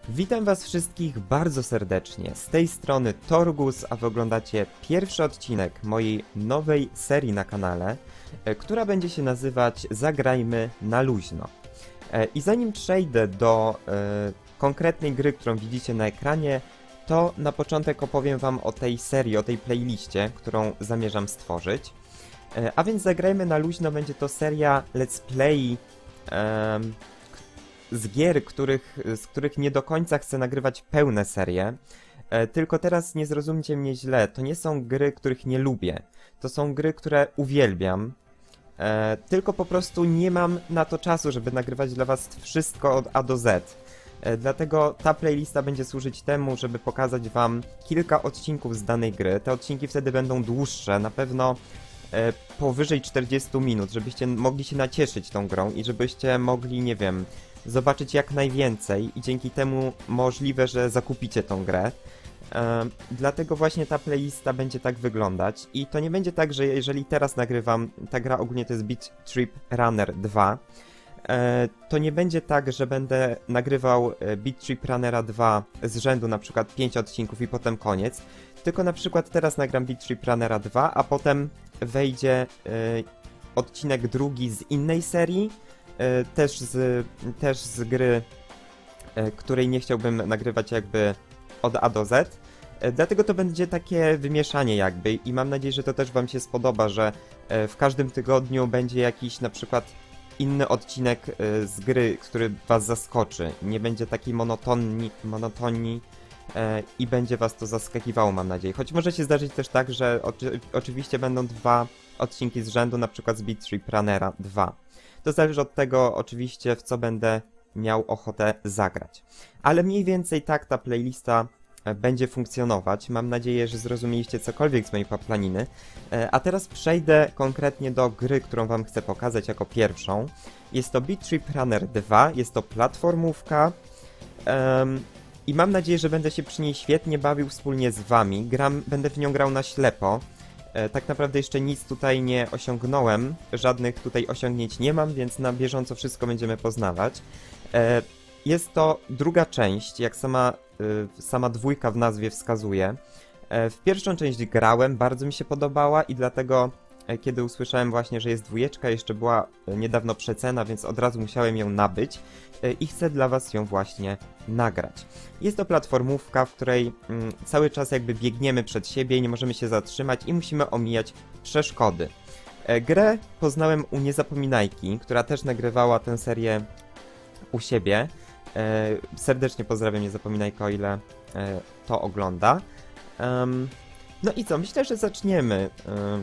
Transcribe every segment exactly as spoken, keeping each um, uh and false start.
Witam was wszystkich bardzo serdecznie. Z tej strony Torgus, a wy oglądacie pierwszy odcinek mojej nowej serii na kanale, e, która będzie się nazywać Zagrajmy na luźno. E, I zanim przejdę do e, konkretnej gry, którą widzicie na ekranie, to na początek opowiem wam o tej serii, o tej playliście, którą zamierzam stworzyć. E, a więc Zagrajmy na luźno będzie to seria let's play e, z gier, których, z których nie do końca chcę nagrywać pełne serie. E, tylko teraz nie zrozumcie mnie źle, to nie są gry, których nie lubię. To są gry, które uwielbiam. E, tylko po prostu nie mam na to czasu, żeby nagrywać dla was wszystko od A do Z. E, dlatego ta playlista będzie służyć temu, żeby pokazać wam kilka odcinków z danej gry. Te odcinki wtedy będą dłuższe, na pewno e, powyżej czterdziestu minut, żebyście mogli się nacieszyć tą grą i żebyście mogli, nie wiem, zobaczyć jak najwięcej i dzięki temu możliwe, że zakupicie tą grę. E, dlatego właśnie ta playlista będzie tak wyglądać i to nie będzie tak, że jeżeli teraz nagrywam, ta gra ogólnie to jest Beat Trip Runner dwa, e, to nie będzie tak, że będę nagrywał Beat Trip Runnera dwa z rzędu na przykład pięć odcinków i potem koniec, tylko na przykład teraz nagram Beat Trip Runnera dwa, a potem wejdzie e, odcinek drugi z innej serii, Też z, też z gry, której nie chciałbym nagrywać jakby od A do Z. Dlatego to będzie takie wymieszanie jakby i mam nadzieję, że to też wam się spodoba, że w każdym tygodniu będzie jakiś na przykład inny odcinek z gry, który was zaskoczy. Nie będzie takiej monotonii, monotonii i będzie was to zaskakiwało, mam nadzieję. Choć może się zdarzyć też tak, że oczy, oczywiście będą dwa odcinki z rzędu, na przykład z Beat Trip Runnera dwa. To zależy od tego oczywiście, w co będę miał ochotę zagrać. Ale mniej więcej tak ta playlista będzie funkcjonować. Mam nadzieję, że zrozumieliście cokolwiek z mojej paplaniny. A teraz przejdę konkretnie do gry, którą wam chcę pokazać jako pierwszą. Jest to Beat Trip Runner dwa, jest to platformówka. Um, I mam nadzieję, że będę się przy niej świetnie bawił wspólnie z wami. Gram, będę w nią grał na ślepo. Tak naprawdę jeszcze nic tutaj nie osiągnąłem, żadnych tutaj osiągnięć nie mam, więc na bieżąco wszystko będziemy poznawać. Jest to druga część, jak sama, sama dwójka w nazwie wskazuje. W pierwszą część grałem, bardzo mi się podobała i dlatego kiedy usłyszałem właśnie, że jest dwójeczka, jeszcze była niedawno przecena, więc od razu musiałem ją nabyć i chcę dla was ją właśnie nagrać. Jest to platformówka, w której mm, cały czas jakby biegniemy przed siebie i nie możemy się zatrzymać i musimy omijać przeszkody. E, grę poznałem u Niezapominajki, która też nagrywała tę serię u siebie. E, serdecznie pozdrawiam Niezapominajkę, o ile e, to ogląda. Um, no i co, myślę, że zaczniemy. Um,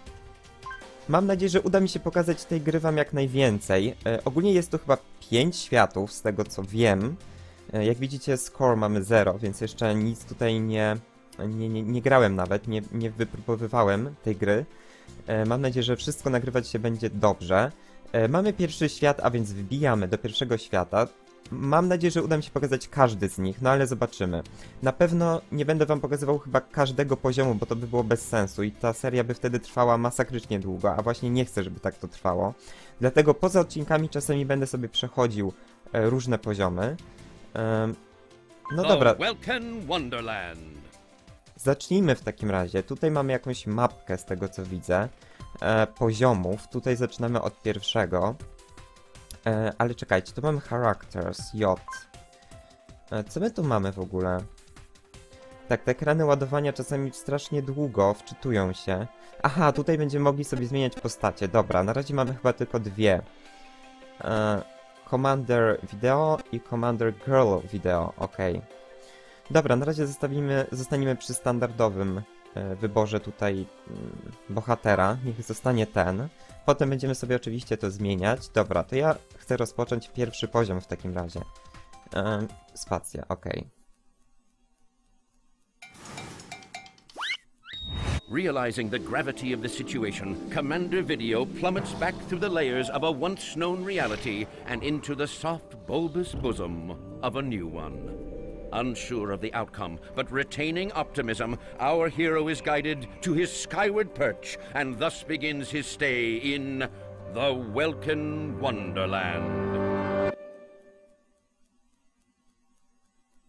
Mam nadzieję, że uda mi się pokazać tej gry wam jak najwięcej. E, ogólnie jest to chyba pięć światów, z tego co wiem. E, jak widzicie, score mamy zero, więc jeszcze nic tutaj nie, nie, nie, nie grałem nawet, nie, nie wypróbowywałem tej gry. E, mam nadzieję, że wszystko nagrywać się będzie dobrze. E, mamy pierwszy świat, a więc wbijamy do pierwszego świata. Mam nadzieję, że uda mi się pokazać każdy z nich, no ale zobaczymy. Na pewno nie będę wam pokazywał chyba każdego poziomu, bo to by było bez sensu i ta seria by wtedy trwała masakrycznie długo, a właśnie nie chcę, żeby tak to trwało. Dlatego poza odcinkami czasami będę sobie przechodził e, różne poziomy. E, no dobra. Zacznijmy w takim razie. Tutaj mamy jakąś mapkę z tego co widzę. E, poziomów. Tutaj zaczynamy od pierwszego. E, ale czekajcie, tu mamy Characters, J. E, co my tu mamy w ogóle? Tak, te ekrany ładowania czasami strasznie długo wczytują się. Aha, tutaj będziemy mogli sobie zmieniać postacie. Dobra, na razie mamy chyba tylko dwie. E, Commander Video i Commander Girl Video, ok. Dobra, na razie zostawimy, zostaniemy przy standardowym e, wyborze tutaj mm, bohatera. Niech zostanie ten. Potem będziemy sobie oczywiście to zmieniać. Dobra, to ja chcę rozpocząć pierwszy poziom w takim razie. Ehm, spacja, ok. Realizing the gravity of the situation, Commander Video plummets back through the layers of a once-known reality and into the soft, bulbous bosom of a new one. Unsure of the outcome, but retaining optimism, our hero is guided to his skyward perch and thus begins his stay in the Welkin Wonderland.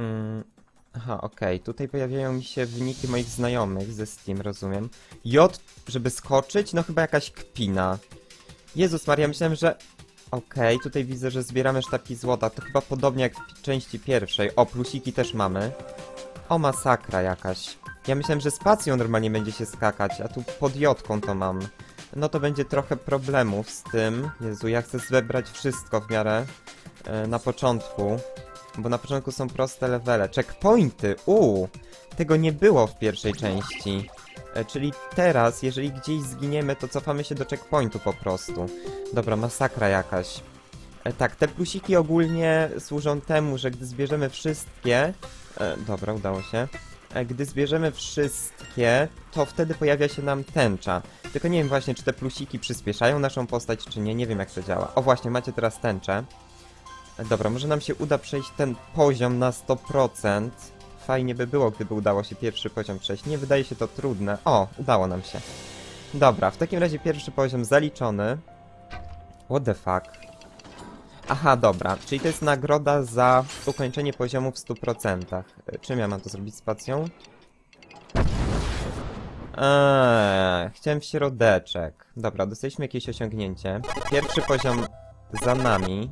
Mm, aha, okej. Okay. Tutaj pojawiają mi się wyniki moich znajomych ze Steam, rozumiem. J, żeby skoczyć? No chyba jakaś kpina. Jezus Maria, myślałem, że... Okej, okay, tutaj widzę, że zbieramy sztabki złota. To chyba podobnie jak w części pierwszej. O, plusiki też mamy. O, masakra jakaś. Ja myślałem, że spacją normalnie będzie się skakać, a tu pod jodką to mam. No to będzie trochę problemów z tym. Jezu, ja chcę zebrać wszystko w miarę e, na początku. Bo na początku są proste levele. Checkpointy! Uuu! Tego nie było w pierwszej części. E, czyli teraz, jeżeli gdzieś zginiemy, to cofamy się do checkpointu po prostu. Dobra, masakra jakaś. E, tak, te plusiki ogólnie służą temu, że gdy zbierzemy wszystkie... E, dobra, udało się. E, gdy zbierzemy wszystkie, to wtedy pojawia się nam tęcza. Tylko nie wiem właśnie, czy te plusiki przyspieszają naszą postać, czy nie. Nie wiem, jak to działa. O, właśnie, macie teraz tęczę. E, dobra, może nam się uda przejść ten poziom na sto procent. Fajnie by było, gdyby udało się pierwszy poziom przejść. Nie wydaje się to trudne. O, udało nam się. Dobra, w takim razie pierwszy poziom zaliczony. What the fuck? Aha, dobra, czyli to jest nagroda za ukończenie poziomu w stu procentach. Czym ja mam to zrobić? Spacją? Eee, chciałem w środeczek. Dobra, dostaliśmy jakieś osiągnięcie. Pierwszy poziom za nami.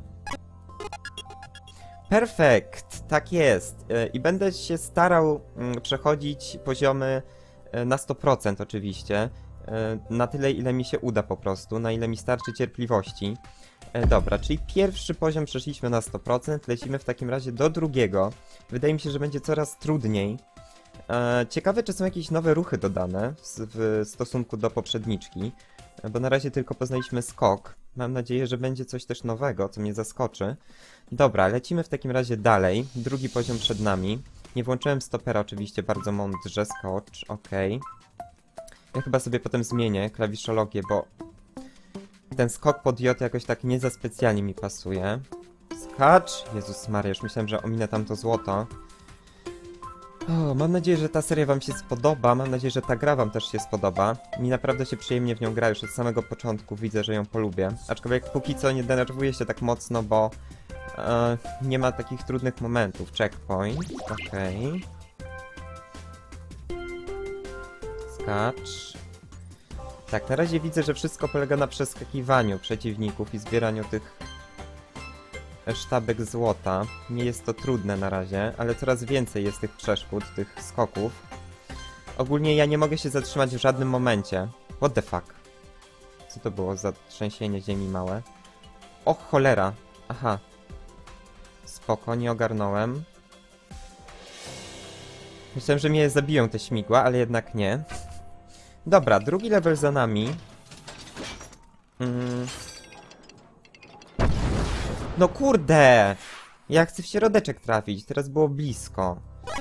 Perfekt, tak jest. I będę się starał przechodzić poziomy na sto procent oczywiście. Na tyle, ile mi się uda po prostu, na ile mi starczy cierpliwości. Dobra, czyli pierwszy poziom przeszliśmy na sto procent, lecimy w takim razie do drugiego. Wydaje mi się, że będzie coraz trudniej. Ciekawe, czy są jakieś nowe ruchy dodane w stosunku do poprzedniczki, bo na razie tylko poznaliśmy skok. Mam nadzieję, że będzie coś też nowego, co mnie zaskoczy. Dobra, lecimy w takim razie dalej. Drugi poziom przed nami. Nie włączyłem stopera oczywiście, bardzo mądrze, skocz, okej. Ja chyba sobie potem zmienię klawiszologię, bo ten skok pod J jakoś tak nie za specjalnie mi pasuje. Skacz! Jezus Maria, już myślałem, że ominę tam to złoto. O, mam nadzieję, że ta seria wam się spodoba, mam nadzieję, że ta gra wam też się spodoba. Mi naprawdę się przyjemnie w nią gra, już od samego początku widzę, że ją polubię. Aczkolwiek póki co nie denerwuję się tak mocno, bo e, nie ma takich trudnych momentów. Checkpoint, okej. Skacz. Tak, na razie widzę, że wszystko polega na przeskakiwaniu przeciwników i zbieraniu tych sztabek złota. Nie jest to trudne na razie, ale coraz więcej jest tych przeszkód, tych skoków. Ogólnie ja nie mogę się zatrzymać w żadnym momencie. What the fuck? Co to było za trzęsienie ziemi małe? O cholera! Aha. Spoko, nie ogarnąłem. Myślałem, że mnie zabiją te śmigła, ale jednak nie. Dobra, drugi level za nami. Mm. No kurde! Ja chcę w środeczek trafić, teraz było blisko.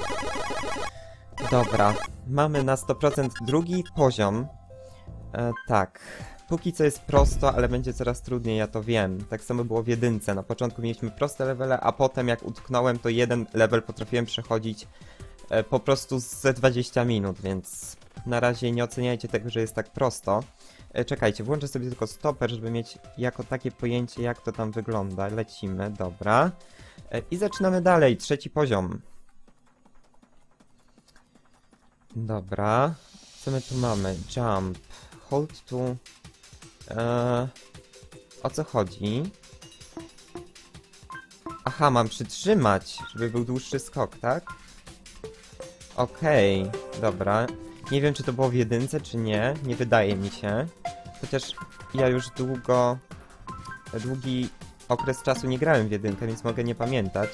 Dobra, mamy na sto procent drugi poziom. E, tak, póki co jest prosto, ale będzie coraz trudniej, ja to wiem. Tak samo było w jedynce, na początku mieliśmy proste levele, a potem jak utknąłem, to jeden level potrafiłem przechodzić e, po prostu ze dwadzieścia minut, więc na razie nie oceniajcie tego, że jest tak prosto. E, czekajcie, włączę sobie tylko stoper, żeby mieć jako takie pojęcie, jak to tam wygląda. Lecimy, dobra. E, I zaczynamy dalej, trzeci poziom. Dobra. Co my tu mamy? Jump. Hold to... E, o co chodzi? Aha, mam przytrzymać, żeby był dłuższy skok, tak? Okej, okay, dobra. Nie wiem, czy to było w jedynce, czy nie. Nie wydaje mi się. Chociaż ja już długo... Długi okres czasu nie grałem w jedynkę, więc mogę nie pamiętać.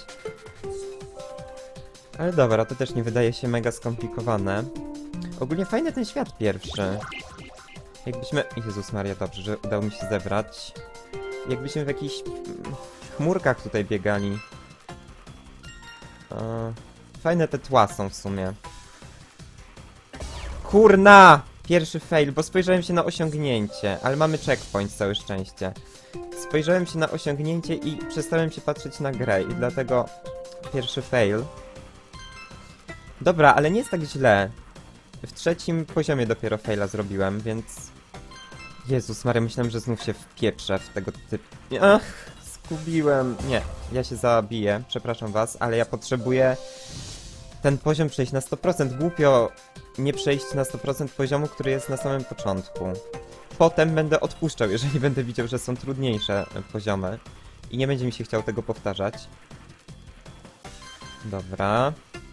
Ale dobra, to też nie wydaje się mega skomplikowane. Ogólnie fajny ten świat pierwszy. Jakbyśmy... Jezus Maria, dobrze, że udało mi się zebrać. Jakbyśmy w jakichś chmurkach tutaj biegali. E, fajne te tła są w sumie. Kurna! Pierwszy fail, bo spojrzałem się na osiągnięcie, ale mamy checkpoint, całe szczęście. Spojrzałem się na osiągnięcie i przestałem się patrzeć na grę i dlatego pierwszy fail. Dobra, ale nie jest tak źle. W trzecim poziomie dopiero faila zrobiłem, więc... Jezus Maria, myślałem, że znów się wpieprzę w tego typu... Ach, zgubiłem. Nie, ja się zabiję, przepraszam was, ale ja potrzebuję ten poziom przejść na sto procent. Głupio nie przejść na sto procent poziomu, który jest na samym początku. Potem będę odpuszczał, jeżeli będę widział, że są trudniejsze poziomy. I nie będzie mi się chciał tego powtarzać. Dobra.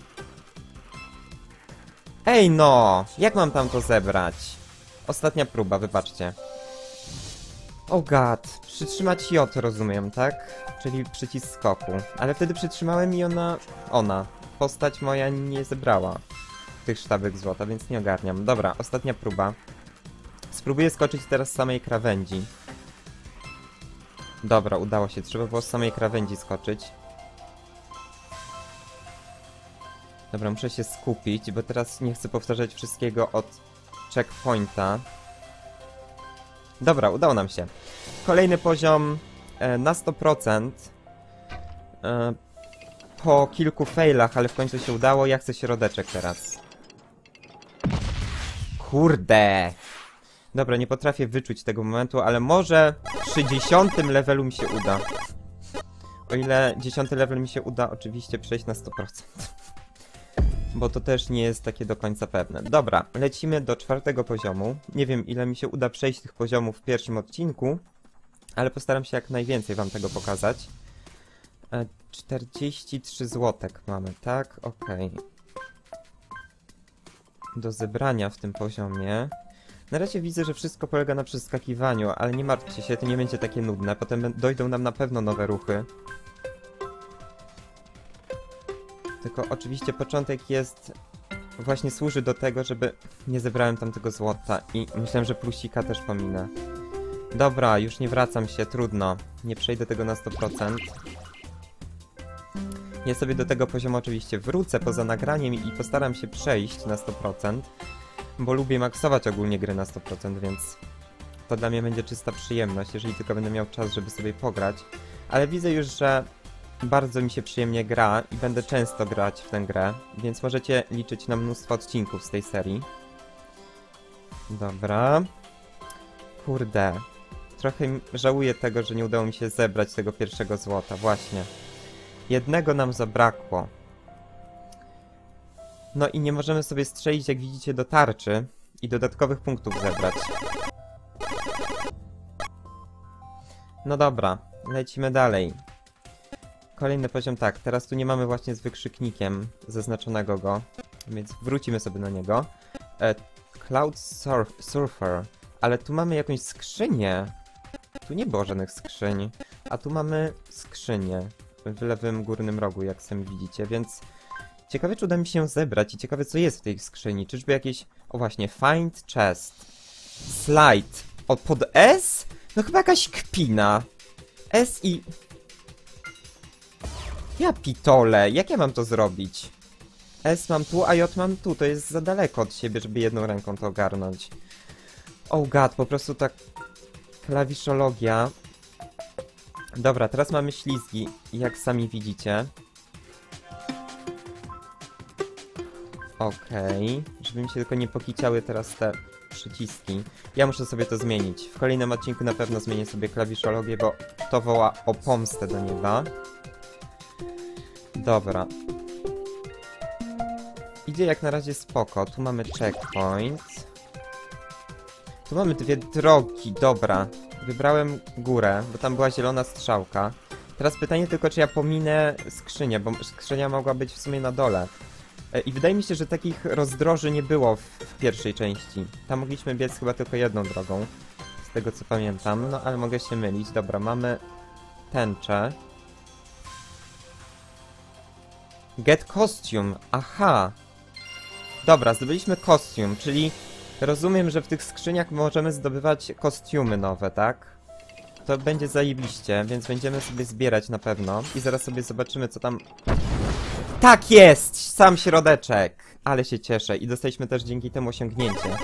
Ej no! Jak mam tam to zebrać? Ostatnia próba, wybaczcie. Oh god. Przytrzymać J, rozumiem, tak? Czyli przycisk skoku. Ale wtedy przytrzymałem i ona... Ona. Postać moja nie zebrała tych sztabek złota, więc nie ogarniam. Dobra, ostatnia próba. Spróbuję skoczyć teraz z samej krawędzi. Dobra, udało się. Trzeba było z samej krawędzi skoczyć. Dobra, muszę się skupić, bo teraz nie chcę powtarzać wszystkiego od checkpointa. Dobra, udało nam się. Kolejny poziom e, na sto procent. E, po kilku failach, ale w końcu się udało. Ja chcę środeczek teraz. Kurde! Dobra, nie potrafię wyczuć tego momentu, ale może przy dziesiątym levelu mi się uda. O ile dziesiąty level mi się uda oczywiście przejść na sto procent. Bo to też nie jest takie do końca pewne. Dobra, lecimy do czwartego poziomu. Nie wiem, ile mi się uda przejść tych poziomów w pierwszym odcinku, ale postaram się jak najwięcej wam tego pokazać. E, czterdzieści trzy złotek mamy, tak? Okej. Okay. Do zebrania w tym poziomie. Na razie widzę, że wszystko polega na przeskakiwaniu, ale nie martwcie się, to nie będzie takie nudne. Potem dojdą nam na pewno nowe ruchy. Tylko oczywiście początek jest... Właśnie służy do tego, żeby... Nie zebrałem tam tego złota i myślałem, że plusika też pominę. Dobra, już nie wracam się, trudno. Nie przejdę tego na sto procent. Ja sobie do tego poziomu oczywiście wrócę poza nagraniem i postaram się przejść na sto procent. Bo lubię maksować ogólnie gry na sto procent, więc... To dla mnie będzie czysta przyjemność, jeżeli tylko będę miał czas, żeby sobie pograć. Ale widzę już, że... Bardzo mi się przyjemnie gra i będę często grać w tę grę, więc możecie liczyć na mnóstwo odcinków z tej serii. Dobra. Kurde. Trochę żałuję tego, że nie udało mi się zebrać tego pierwszego złota, właśnie. Jednego nam zabrakło. No i nie możemy sobie strzelić, jak widzicie, do tarczy i dodatkowych punktów zebrać. No dobra, lecimy dalej. Kolejny poziom, tak, teraz tu nie mamy właśnie z wykrzyknikiem zaznaczonego go, więc wrócimy sobie do niego. E, Cloud surf, Surfer, ale tu mamy jakąś skrzynię. Tu nie było żadnych skrzyń, a tu mamy skrzynię w lewym górnym rogu, jak sami widzicie, więc ciekawe, czy uda mi się ją zebrać i ciekawe, co jest w tej skrzyni. Czyżby jakieś... O właśnie, find chest. Slide. O, pod S? No chyba jakaś kpina. S i... Ja pitole, jak ja mam to zrobić? S mam tu, a J mam tu, to jest za daleko od siebie, żeby jedną ręką to ogarnąć. Oh god, po prostu tak... Klawiszologia. Dobra, teraz mamy ślizgi, jak sami widzicie. Okej, okay. Żeby mi się tylko nie pokiciały teraz te przyciski. Ja muszę sobie to zmienić. W kolejnym odcinku na pewno zmienię sobie klawiszologię, bo to woła o pomstę do nieba. Dobra. Idzie jak na razie spoko. Tu mamy checkpoint. Tu mamy dwie drogi, dobra. Wybrałem górę, bo tam była zielona strzałka. Teraz pytanie tylko, czy ja pominę skrzynię, bo skrzynia mogła być w sumie na dole. I wydaje mi się, że takich rozdroży nie było w, w pierwszej części. Tam mogliśmy biec chyba tylko jedną drogą, z tego co pamiętam. No ale mogę się mylić. Dobra, mamy tęczę. Get costume, aha. Dobra, zdobyliśmy kostium, czyli rozumiem, że w tych skrzyniach możemy zdobywać kostiumy nowe, tak? To będzie zajebiście, więc będziemy sobie zbierać na pewno i zaraz sobie zobaczymy, co tam... Tak jest! Sam środeczek! Ale się cieszę i dostaliśmy też dzięki temu osiągnięcie.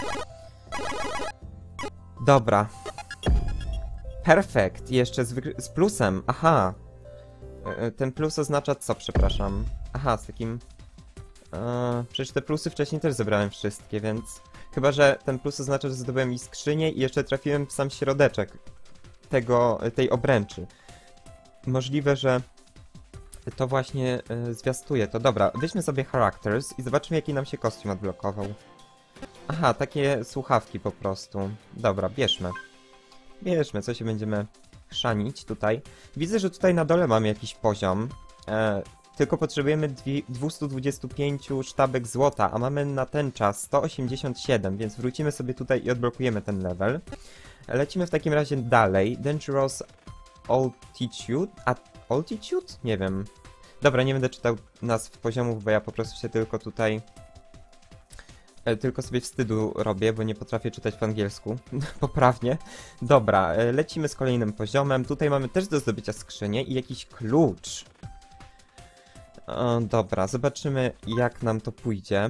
Dobra. Perfekt. I jeszcze z, z plusem, aha. Ten plus oznacza co, przepraszam? Aha, z takim... Eee, przecież te plusy wcześniej też zebrałem wszystkie, więc... Chyba, że ten plus oznacza, że zdobyłem i skrzynię i jeszcze trafiłem w sam środeczek tego, tej obręczy. możliwe, że to właśnie y, zwiastuje to. Dobra, weźmy sobie Characters i zobaczymy, jaki nam się kostium odblokował. Aha, takie słuchawki po prostu. Dobra, bierzmy. Bierzmy, co się będziemy chrzanić tutaj. Widzę, że tutaj na dole mamy jakiś poziom. E, tylko potrzebujemy dwieście dwadzieścia pięć sztabek złota, a mamy na ten czas sto osiemdziesiąt siedem, więc wrócimy sobie tutaj i odblokujemy ten level. Lecimy w takim razie dalej. Dangerous Altitude? A, Altitude? Nie wiem. Dobra, nie będę czytał nazw poziomów, bo ja po prostu się tylko tutaj... E, tylko sobie wstydu robię, bo nie potrafię czytać po angielsku. Poprawnie. Dobra, e, lecimy z kolejnym poziomem. Tutaj mamy też do zdobycia skrzynię i jakiś klucz. O, dobra, zobaczymy, jak nam to pójdzie.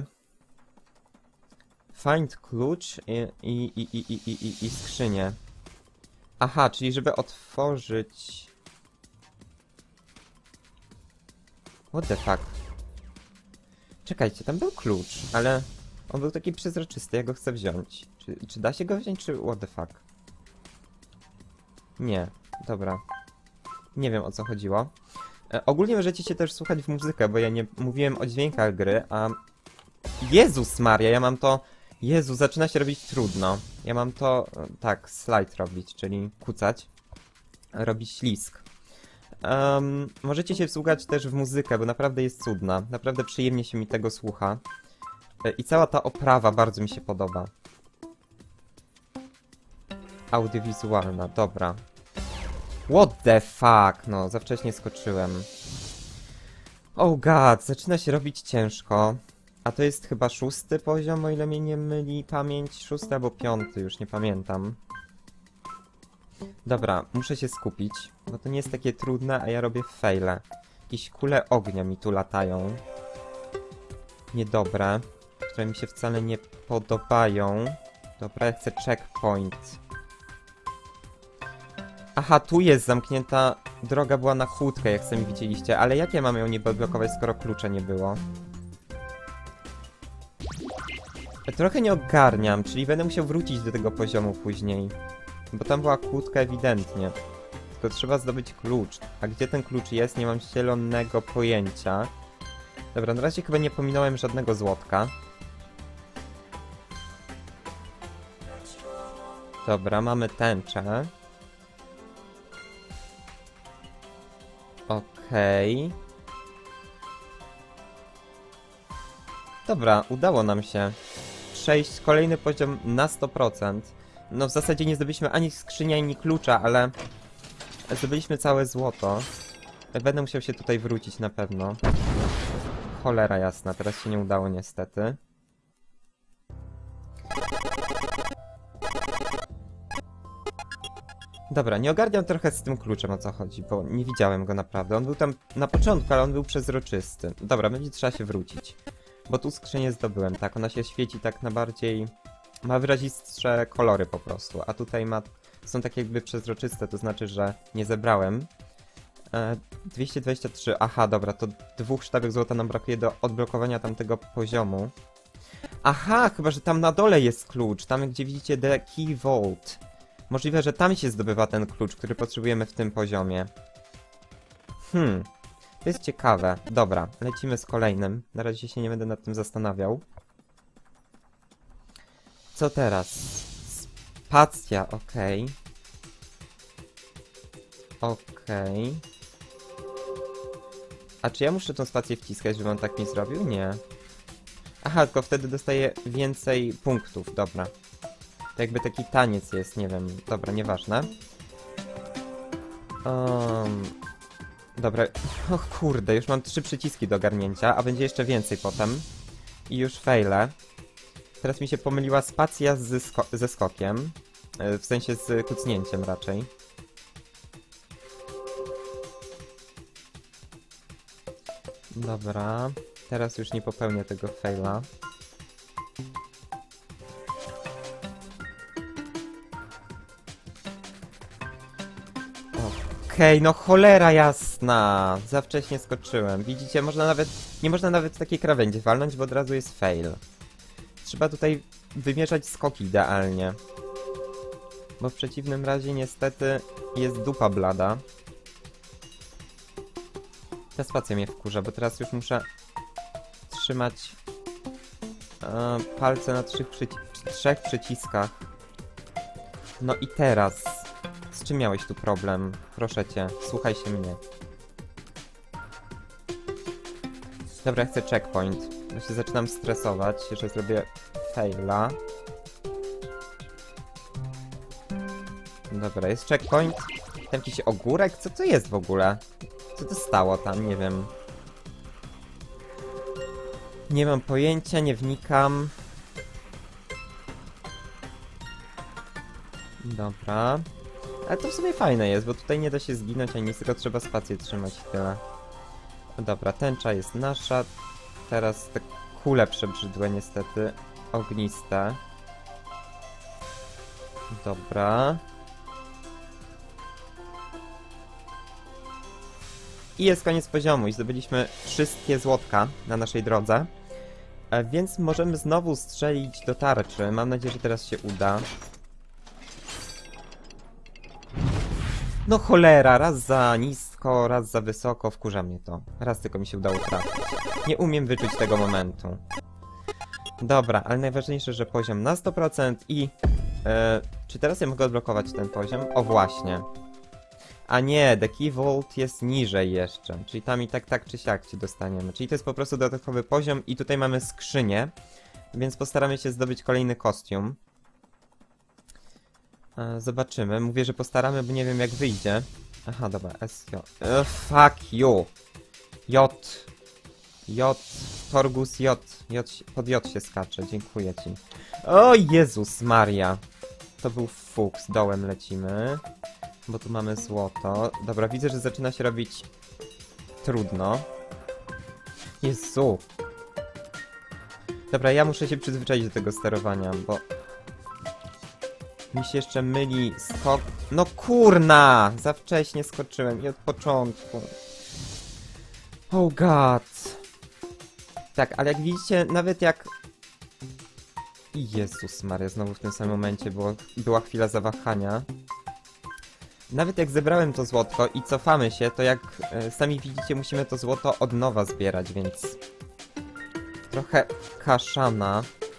Find klucz i, i, i, i, i, i, i skrzynię. Aha, czyli żeby otworzyć... What the fuck? Czekajcie, tam był klucz, ale on był taki przezroczysty, ja go chcę wziąć. Czy, czy da się go wziąć, czy what the fuck? Nie, dobra. Nie wiem, o co chodziło. E, ogólnie możecie się też słuchać w muzykę, bo ja nie mówiłem o dźwiękach gry, a... Jezus Maria, ja mam to... Jezu, zaczyna się robić trudno. Ja mam to, tak, slajd robić, czyli kucać. Robić ślisk. Um, możecie się wsłuchać też w muzykę, bo naprawdę jest cudna. Naprawdę przyjemnie się mi tego słucha. I cała ta oprawa bardzo mi się podoba. Audiowizualna, dobra. What the fuck? No, za wcześnie skoczyłem. Oh god, zaczyna się robić ciężko. A to jest chyba szósty poziom, o ile mnie nie myli pamięć. Szósty albo piąty, już nie pamiętam. Dobra, muszę się skupić, bo to nie jest takie trudne, a ja robię faile. Jakieś kule ognia mi tu latają. Niedobre, które mi się wcale nie podobają. Dobra, ja chcę checkpoint. Aha, tu jest zamknięta droga, była na chłódkę, jak sami widzieliście. Ale jak ja mam ją nie odblokować, skoro klucza nie było? Trochę nie ogarniam, czyli będę musiał wrócić do tego poziomu później. Bo tam była kłódka ewidentnie. Tylko trzeba zdobyć klucz. A gdzie ten klucz jest, nie mam zielonego pojęcia. Dobra, na razie chyba nie pominąłem żadnego złotka. Dobra, mamy tęczę. Okej. Okay. Dobra, udało nam się przejść kolejny poziom na sto procent. No w zasadzie nie zdobyliśmy ani skrzyni, ani klucza, ale zdobyliśmy całe złoto. Będę musiał się tutaj wrócić na pewno. Cholera jasna, teraz się nie udało niestety. Dobra, nie ogarniam trochę z tym kluczem, o co chodzi, bo nie widziałem go naprawdę. On był tam na początku, ale on był przezroczysty. Dobra, będzie trzeba się wrócić. Bo tu skrzynię zdobyłem, tak, ona się świeci tak na bardziej... Ma wyrazistsze kolory po prostu, a tutaj ma... są takie jakby przezroczyste, to znaczy, że nie zebrałem. E, dwieście dwadzieścia trzy, aha, dobra, to dwóch sztabek złota nam brakuje do odblokowania tamtego poziomu. Aha, chyba, że tam na dole jest klucz, tam gdzie widzicie The Key Vault. Możliwe, że tam się zdobywa ten klucz, który potrzebujemy w tym poziomie. Hmm... To jest ciekawe. Dobra, lecimy z kolejnym. Na razie się nie będę nad tym zastanawiał. Co teraz? Spacja, okej. Okay. Okej. Okay. A czy ja muszę tą spację wciskać, żeby on tak mi zrobił? Nie. Aha, tylko wtedy dostaję więcej punktów, dobra. To jakby taki taniec jest, nie wiem. Dobra, nieważne. Um... Dobra, o kurde, już mam trzy przyciski do ogarnięcia, a będzie jeszcze więcej potem. I już faile. Teraz mi się pomyliła spacja z sko ze skokiem. W sensie z kucnięciem raczej. Dobra, teraz już nie popełnię tego faila. Okej, okay, no cholera jasna! Za wcześnie skoczyłem. Widzicie, można nawet... Nie można nawet takiej krawędzi walnąć, bo od razu jest fail. Trzeba tutaj wymierzać skoki idealnie. Bo w przeciwnym razie niestety jest dupa blada. Ta spacja mnie wkurza, bo teraz już muszę trzymać e, palce na trzech, przyci trzech przyciskach. No i teraz, z czym miałeś tu problem? Proszę cię, słuchaj się mnie. Dobra, ja chcę checkpoint. Ja się zaczynam stresować, że zrobię faila. Dobra, jest checkpoint. Tam jakiś ogórek? Co to jest w ogóle? Co to stało tam? Nie wiem. Nie mam pojęcia, nie wnikam. Dobra. Ale to w sumie fajne jest, bo tutaj nie da się zginąć ani nic, tylko trzeba spację trzymać i tyle. Dobra, tęcza jest nasza. Teraz te kule przebrzydłe niestety. Ogniste. Dobra. I jest koniec poziomu i zdobyliśmy wszystkie złotka na naszej drodze. E, więc możemy znowu strzelić do tarczy. Mam nadzieję, że teraz się uda. No cholera, raz za nisko, raz za wysoko, wkurza mnie to. Raz tylko mi się udało trafić. Nie umiem wyczuć tego momentu. Dobra, ale najważniejsze, że poziom na sto procent i... E, czy teraz ja mogę odblokować ten poziom? O właśnie. A nie, The Key Vault jest niżej jeszcze. Czyli tam i tak, tak czy siak ci dostaniemy. Czyli to jest po prostu dodatkowy poziom i tutaj mamy skrzynię. Więc postaramy się zdobyć kolejny kostium. E, zobaczymy. Mówię, że postaramy, bo nie wiem jak wyjdzie. Aha, dobra, S J. E, fuck you. J. J. Torgus J. J. Pod J się skacze, dziękuję ci. O Jezus Maria. To był fuks, dołem lecimy. Bo tu mamy złoto. Dobra, widzę, że zaczyna się robić trudno. Jezu. Dobra, ja muszę się przyzwyczaić do tego sterowania, bo... mi się jeszcze myli skok... No kurna! Za wcześnie skoczyłem i od początku. Oh god. Tak, ale jak widzicie, nawet jak... Jezus Maria, znowu w tym samym momencie było, była chwila zawahania. Nawet jak zebrałem to złotko i cofamy się, to jak e, sami widzicie, musimy to złoto od nowa zbierać, więc... trochę kaszana.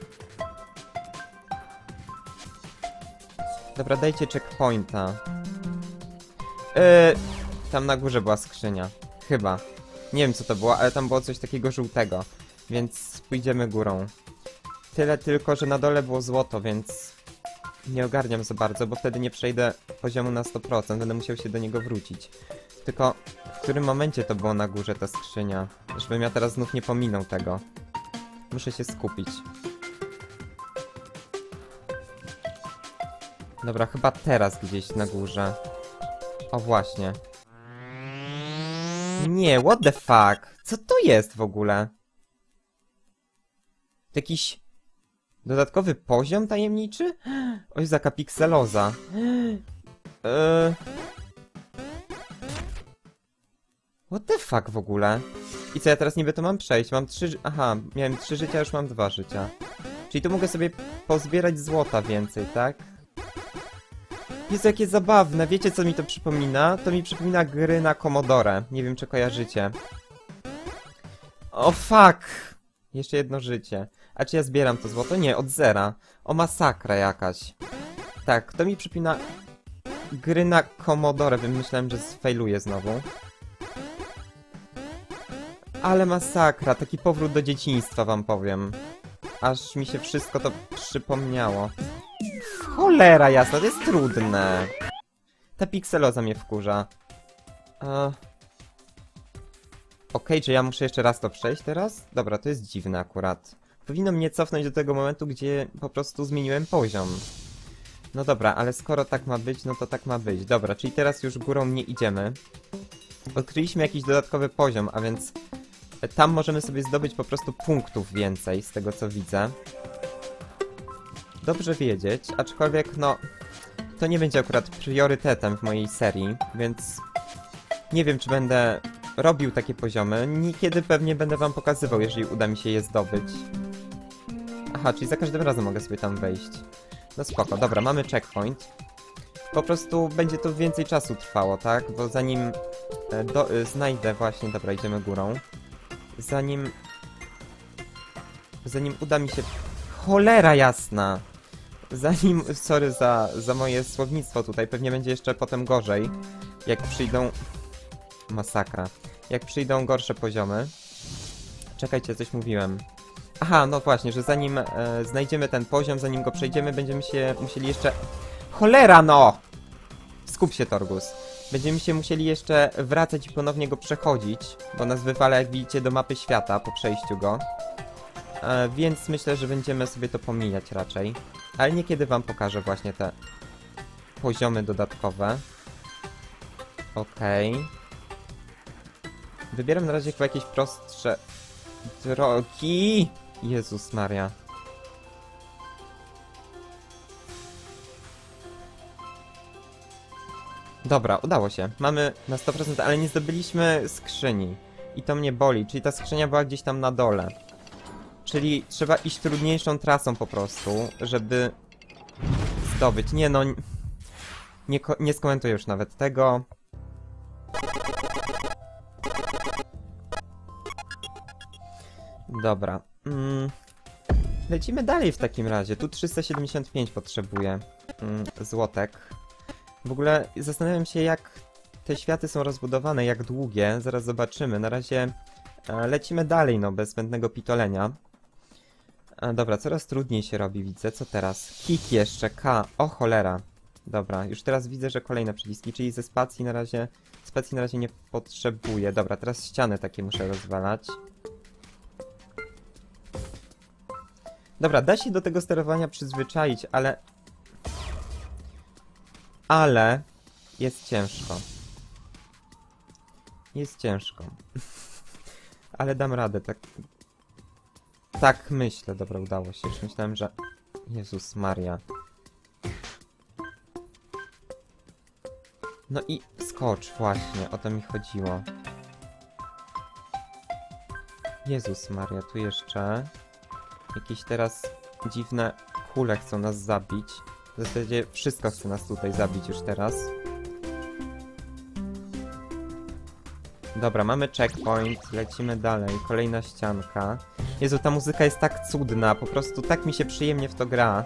Dobra, dajcie checkpointa. Yy, tam na górze była skrzynia. Chyba. Nie wiem co to było, ale tam było coś takiego żółtego. Więc pójdziemy górą. Tyle tylko, że na dole było złoto, więc... nie ogarniam za bardzo, bo wtedy nie przejdę poziomu na sto procent. Będę musiał się do niego wrócić. Tylko w którym momencie to było na górze ta skrzynia? Żebym ja teraz znów nie pominął tego. Muszę się skupić. Dobra, chyba teraz gdzieś na górze. O właśnie. Nie, what the fuck? Co to jest w ogóle? Jakiś dodatkowy poziom tajemniczy? Oj, zaka pikseloza. Eee... What the fuck w ogóle? I co, ja teraz niby to mam przejść? Mam trzy... ży- Aha, miałem trzy życia, już mam dwa życia. Czyli tu mogę sobie pozbierać złota więcej, tak? Jezu, jakie zabawne. Wiecie, co mi to przypomina? To mi przypomina gry na Commodore. Nie wiem, czy kojarzycie. O fuck! Jeszcze jedno życie. A czy ja zbieram to złoto? Nie, od zera. O, masakra jakaś. Tak, to mi przypomina gry na Commodore, więc myślałem, że sfailuję znowu. Ale masakra, taki powrót do dzieciństwa wam powiem. Aż mi się wszystko to przypomniało. Cholera jasna, to jest trudne. Ta pikseloza mnie wkurza. Uh... Okej, okay, czy ja muszę jeszcze raz to przejść teraz? Dobra, to jest dziwne akurat. Powinno mnie cofnąć do tego momentu, gdzie po prostu zmieniłem poziom. No dobra, ale skoro tak ma być, no to tak ma być. Dobra, czyli teraz już górą nie idziemy. Odkryliśmy jakiś dodatkowy poziom, a więc tam możemy sobie zdobyć po prostu punktów więcej, z tego co widzę. Dobrze wiedzieć, aczkolwiek no... to nie będzie akurat priorytetem w mojej serii, więc... nie wiem, czy będę robił takie poziomy. Niekiedy pewnie będę wam pokazywał, jeżeli uda mi się je zdobyć. Aha, czyli za każdym razem mogę sobie tam wejść. No spoko, dobra, mamy checkpoint. Po prostu będzie to więcej czasu trwało, tak? Bo zanim e, do, e, znajdę właśnie... Dobra, idziemy górą. Zanim... Zanim uda mi się... Cholera jasna! Zanim... Sorry za, za moje słownictwo tutaj. Pewnie będzie jeszcze potem gorzej. Jak przyjdą... Masakra. Jak przyjdą gorsze poziomy. Czekajcie, coś mówiłem. Aha, no właśnie, że zanim e, znajdziemy ten poziom, zanim go przejdziemy, będziemy się musieli jeszcze... Cholera no! Skup się, Torgus. Będziemy się musieli jeszcze wracać i ponownie go przechodzić, bo nas wywala, jak widzicie, do mapy świata po przejściu go. E, więc myślę, że będziemy sobie to pomijać raczej. Ale niekiedy wam pokażę właśnie te poziomy dodatkowe. Okej. Okay. Wybieram na razie chyba jakieś prostsze drogi. Jezus Maria. Dobra, udało się. Mamy na sto procent, ale nie zdobyliśmy skrzyni. I to mnie boli, czyli ta skrzynia była gdzieś tam na dole. Czyli trzeba iść trudniejszą trasą po prostu, żeby zdobyć. Nie no, nie, nie skomentuję już nawet tego. Dobra. Mm. Lecimy dalej w takim razie. Tu trzysta siedemdziesiąt pięć potrzebuję mm, złotek. W ogóle zastanawiam się, jak te światy są rozbudowane, jak długie. Zaraz zobaczymy. Na razie e, lecimy dalej, no, bez zbędnego pitolenia. E, dobra, coraz trudniej się robi, widzę. Co teraz? Kik jeszcze, K. O cholera. Dobra, już teraz widzę, że kolejne przyciski, czyli ze spacji na razie... Spacji na razie nie potrzebuję. Dobra, teraz ściany takie muszę rozwalać. Dobra, da się do tego sterowania przyzwyczaić, ale... Ale... Jest ciężko. Jest ciężko. Ale dam radę, tak... Tak myślę, dobra, udało się. Już myślałem, że... Jezus Maria. No i skocz, właśnie, o to mi chodziło. Jezus Maria, tu jeszcze... Jakieś teraz dziwne kule chcą nas zabić. W zasadzie wszystko chce nas tutaj zabić już teraz. Dobra, mamy checkpoint, lecimy dalej. Kolejna ścianka. Jezu, ta muzyka jest tak cudna, po prostu tak mi się przyjemnie w to gra.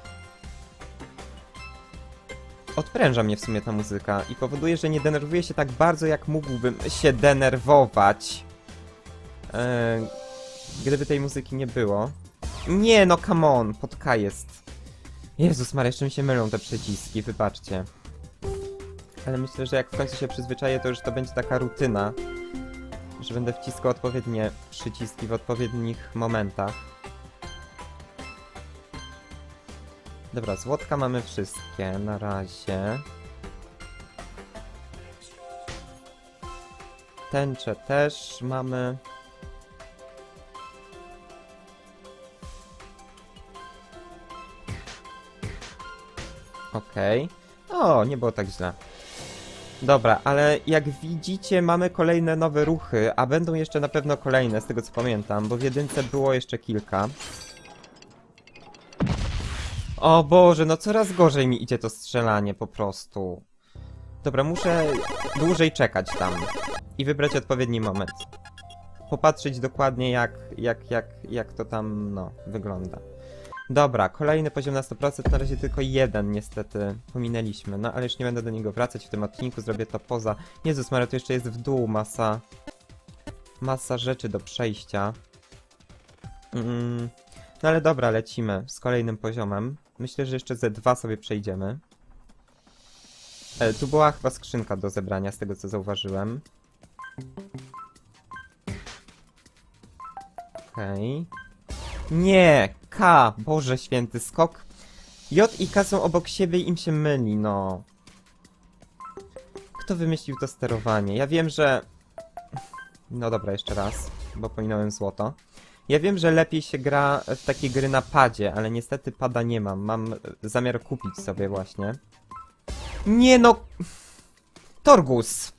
Odpręża mnie w sumie ta muzyka i powoduje, że nie denerwuję się tak bardzo, jak mógłbym się denerwować. Eee, gdyby tej muzyki nie było. Nie, no come on, pod K jest. Jezus Maria, jeszcze mi się mylą te przyciski, wybaczcie. Ale myślę, że jak w końcu się przyzwyczaję, to już to będzie taka rutyna, że będę wciskał odpowiednie przyciski w odpowiednich momentach. Dobra, złotka mamy wszystkie na razie. Tęcze też mamy. Okej. Okay. O, nie było tak źle. Dobra, ale jak widzicie, mamy kolejne nowe ruchy, a będą jeszcze na pewno kolejne, z tego co pamiętam, bo w jedynce było jeszcze kilka. O Boże, no coraz gorzej mi idzie to strzelanie po prostu. Dobra, muszę dłużej czekać tam i wybrać odpowiedni moment. Popatrzeć dokładnie jak, jak, jak, jak to tam, no, wygląda. Dobra, kolejny poziom na sto procent, na razie tylko jeden niestety pominęliśmy, no ale już nie będę do niego wracać w tym odcinku, zrobię to poza... Jezus Maria, tu jeszcze jest w dół masa... Masa rzeczy do przejścia. Mm, no ale dobra, lecimy z kolejnym poziomem. Myślę, że jeszcze ze dwa sobie przejdziemy. E, tu była chyba skrzynka do zebrania, z tego co zauważyłem. Okej. Okay. Nie! K! Boże święty, skok. J i K są obok siebie i im się myli, no. Kto wymyślił to sterowanie? Ja wiem, że... No dobra, jeszcze raz, bo pominąłem złoto. Ja wiem, że lepiej się gra w takie gry na padzie, ale niestety pada nie mam. Mam zamiar kupić sobie właśnie. Nie no! Torgus!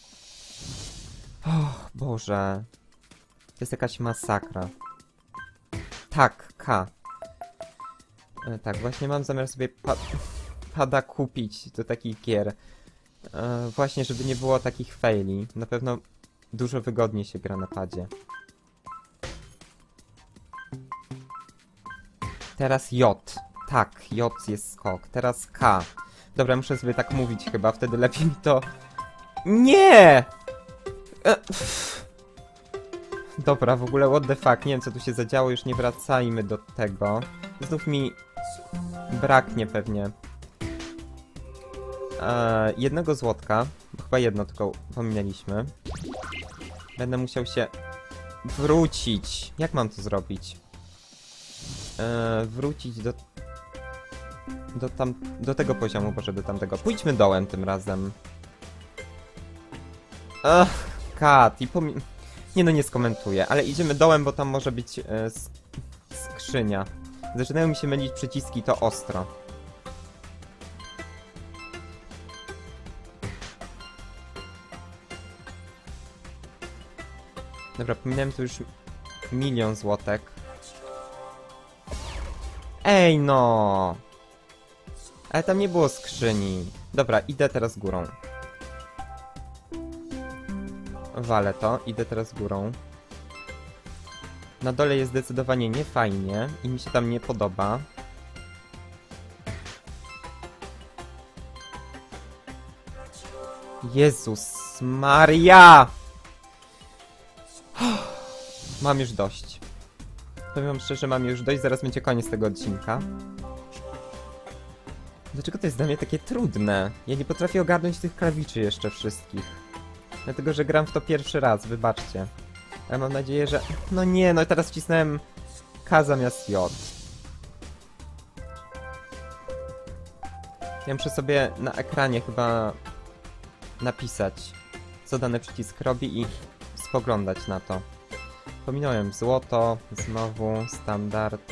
O Boże. To jest jakaś masakra. Tak, K. E, tak, właśnie mam zamiar sobie pa pada kupić do takich gier. E, właśnie, żeby nie było takich faili. Na pewno dużo wygodniej się gra na padzie. Teraz J. Tak, J jest skok. Teraz K. Dobra, muszę sobie tak mówić chyba, wtedy lepiej mi to... Nie! E, Dobra, w ogóle what the fuck, nie wiem co tu się zadziało, już nie wracajmy do tego. Znów mi braknie pewnie e, jednego złotka, bo chyba jedno tylko pominęliśmy. Będę musiał się wrócić. Jak mam to zrobić? E, wrócić do... Do, tam, do tego poziomu, boże, do tamtego. Pójdźmy dołem tym razem. Ach, kat i pomi... Nie no, nie skomentuję, ale idziemy dołem, bo tam może być e, sk skrzynia. Zaczynają mi się mylić przyciski, to ostro. Dobra, pominąłem tu już milion złotek. Ej no! Ale tam nie było skrzyni. Dobra, idę teraz górą. Walę to, idę teraz górą. Na dole jest zdecydowanie niefajnie i mi się tam nie podoba. Jezus Maria! Mam już dość. Powiem wam szczerze, mam już dość, zaraz będzie koniec tego odcinka. Dlaczego to jest dla mnie takie trudne? Ja nie potrafię ogarnąć tych klawiszy jeszcze wszystkich. Dlatego, że gram w to pierwszy raz, wybaczcie. Ale mam nadzieję, że... No nie, no teraz wcisnąłem K zamiast J. Ja muszę sobie na ekranie chyba napisać, co dany przycisk robi i spoglądać na to. Pominąłem złoto, znowu, standard.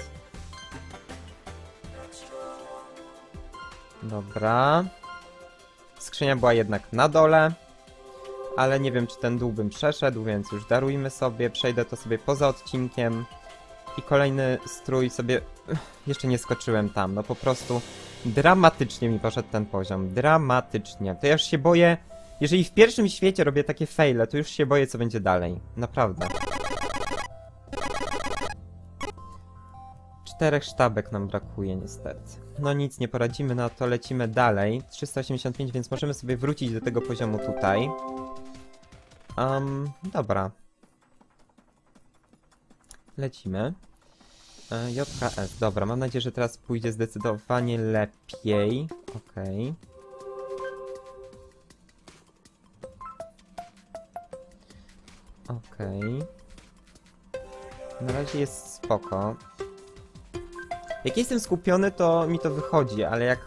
Dobra. Skrzynia była jednak na dole. Ale nie wiem, czy ten dół bym przeszedł, więc już darujmy sobie. Przejdę to sobie poza odcinkiem. I kolejny strój sobie... Jeszcze nie skoczyłem tam, no po prostu dramatycznie mi poszedł ten poziom. Dramatycznie. To ja już się boję... Jeżeli w pierwszym świecie robię takie faile, to już się boję, co będzie dalej. Naprawdę. Czterech sztabek nam brakuje niestety. No nic, nie poradzimy na to, lecimy dalej. trzysta osiemdziesiąt pięć, więc możemy sobie wrócić do tego poziomu tutaj. Um, dobra. Lecimy. E, J K S, dobra, mam nadzieję, że teraz pójdzie zdecydowanie lepiej. Okej. Okej. Na razie jest spoko. Jak jestem skupiony, to mi to wychodzi, ale jak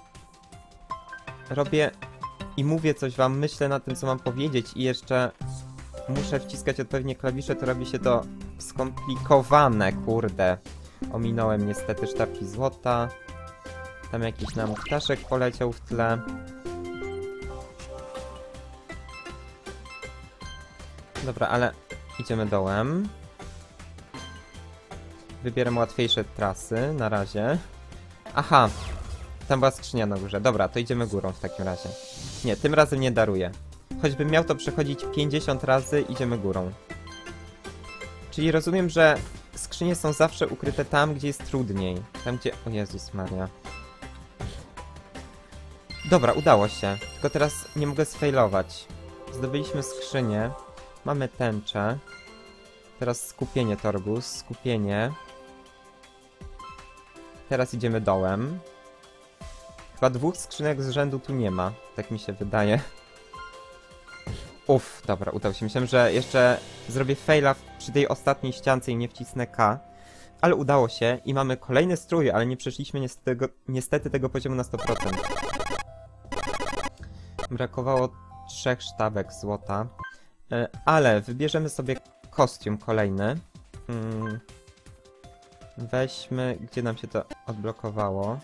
robię i mówię coś wam, myślę na tym, co mam powiedzieć i jeszcze muszę wciskać odpowiednie klawisze, to robi się to skomplikowane, kurde. Ominąłem niestety sztabki złota. Tam jakiś nam ptaszek poleciał w tle. Dobra, ale idziemy dołem. Wybieram łatwiejsze trasy na razie. Aha, tam była skrzynia na górze. Dobra, to idziemy górą w takim razie. Nie, tym razem nie daruję. Choćbym miał to przechodzić pięćdziesiąt razy, idziemy górą. Czyli rozumiem, że skrzynie są zawsze ukryte tam, gdzie jest trudniej. Tam, gdzie... O Jezus Maria. Dobra, udało się. Tylko teraz nie mogę sfailować. Zdobyliśmy skrzynię. Mamy tęczę. Teraz skupienie, Torgus. Skupienie. Teraz idziemy dołem. Chyba dwóch skrzynek z rzędu tu nie ma. Tak mi się wydaje. Uff, dobra, udało się. Myślałem, że jeszcze zrobię faila przy tej ostatniej ściance i nie wcisnę K. Ale udało się i mamy kolejny strój, ale nie przeszliśmy niestety tego, niestety tego poziomu na sto procent. Brakowało trzech sztabek złota. Ale wybierzemy sobie kostium kolejny. Hmm. Weźmy, gdzie nam się to odblokowało.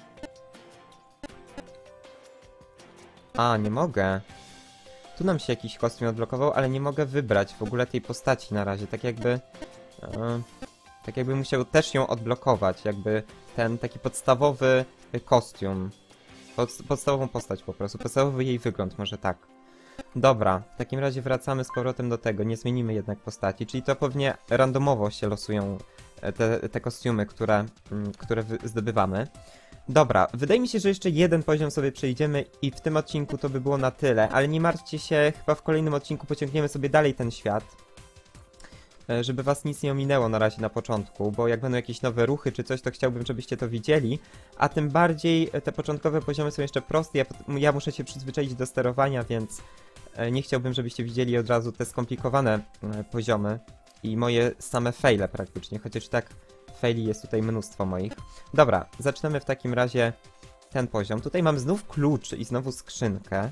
A, nie mogę. Tu nam się jakiś kostium odblokował, ale nie mogę wybrać w ogóle tej postaci na razie. Tak jakby... E, tak jakby musiał też ją odblokować. Jakby ten taki podstawowy kostium. Pod, podstawową postać po prostu, podstawowy jej wygląd, może tak. Dobra, w takim razie wracamy z powrotem do tego, nie zmienimy jednak postaci, czyli to pewnie randomowo się losują te, te kostiumy, które, które zdobywamy. Dobra, wydaje mi się, że jeszcze jeden poziom sobie przejdziemy i w tym odcinku to by było na tyle, ale nie martwcie się, chyba w kolejnym odcinku pociągniemy sobie dalej ten świat, żeby was nic nie ominęło na razie na początku, bo jak będą jakieś nowe ruchy czy coś, to chciałbym, żebyście to widzieli, a tym bardziej te początkowe poziomy są jeszcze proste, ja, ja muszę się przyzwyczaić do sterowania, więc nie chciałbym, żebyście widzieli od razu te skomplikowane poziomy i moje same faile praktycznie, chociaż tak faili jest tutaj mnóstwo moich. Dobra, zaczynamy w takim razie ten poziom. Tutaj mam znów klucz i znowu skrzynkę.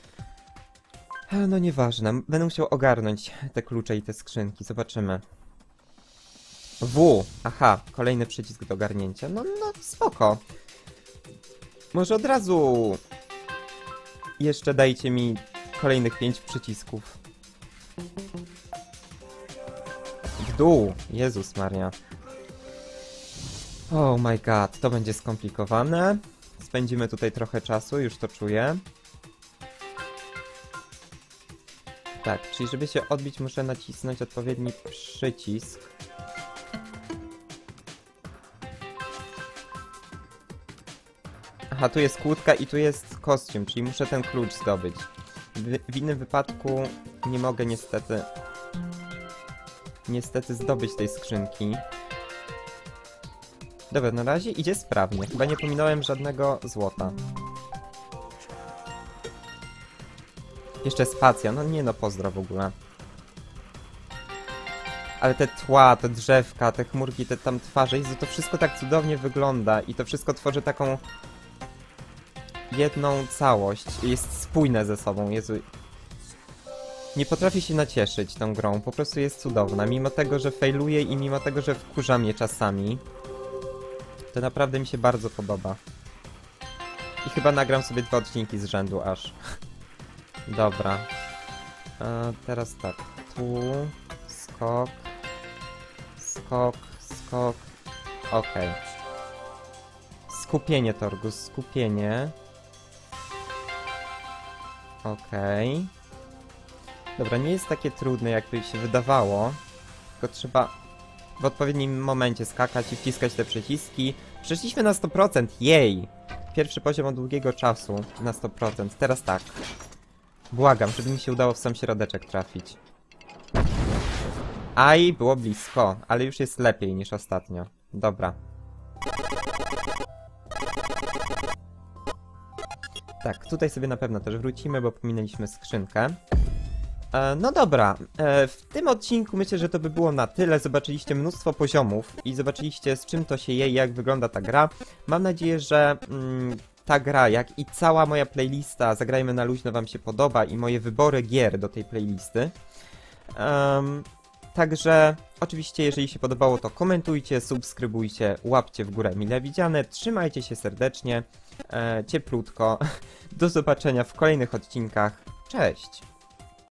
No nieważne, będę musiał ogarnąć te klucze i te skrzynki, zobaczymy. W, aha, kolejny przycisk do ogarnięcia, no, no spoko. Może od razu jeszcze dajcie mi kolejnych pięć przycisków. W dół, Jezus Maria. Oh my god, to będzie skomplikowane. Spędzimy tutaj trochę czasu, już to czuję. Tak, czyli żeby się odbić, muszę nacisnąć odpowiedni przycisk. Aha, tu jest kłódka i tu jest kostium, czyli muszę ten klucz zdobyć. W, w innym wypadku nie mogę niestety... Niestety zdobyć tej skrzynki. Dobra, na razie idzie sprawnie. Chyba nie pominąłem żadnego złota. Jeszcze spacja, no nie no, pozdro w ogóle. Ale te tła, te drzewka, te chmurki, te tam twarze, Jezu, to wszystko tak cudownie wygląda i to wszystko tworzy taką jedną całość. Jest spójne ze sobą, Jezu. Nie potrafię się nacieszyć tą grą, po prostu jest cudowna. Mimo tego, że failuje i mimo tego, że wkurza mnie czasami, to naprawdę mi się bardzo podoba. I chyba nagram sobie dwa odcinki z rzędu aż. Dobra. E, teraz tak. Tu. Skok. Skok. Skok. Okej. Okay. Skupienie, Torgus. Skupienie. Okej. Okay. Dobra, nie jest takie trudne, jakby się wydawało. Tylko trzeba w odpowiednim momencie skakać i wciskać te przyciski. Przeszliśmy na sto procent. Jej! Pierwszy poziom od długiego czasu na sto procent. Teraz tak. Błagam, żeby mi się udało w sam środeczek trafić. Aj, było blisko, ale już jest lepiej niż ostatnio. Dobra. Tak, tutaj sobie na pewno też wrócimy, bo pominęliśmy skrzynkę. E, no dobra, e, w tym odcinku myślę, że to by było na tyle. Zobaczyliście mnóstwo poziomów i zobaczyliście, z czym to się je i jak wygląda ta gra. Mam nadzieję, że mm, ta gra, jak i cała moja playlista Zagrajmy na luźno wam się podoba i moje wybory gier do tej playlisty. Um, także oczywiście, jeżeli się podobało, to komentujcie, subskrybujcie, łapcie w górę mile widziane. Trzymajcie się serdecznie, e, cieplutko. Do zobaczenia w kolejnych odcinkach. Cześć!